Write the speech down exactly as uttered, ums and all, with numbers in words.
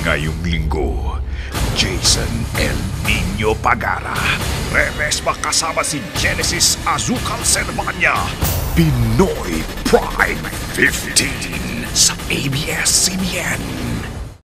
Ngayong linggo, Jason El Nino Pagara. Re-respa kasama si Genesis Azucal Servania. Pinoy Prime fifteen sa A B S C B N.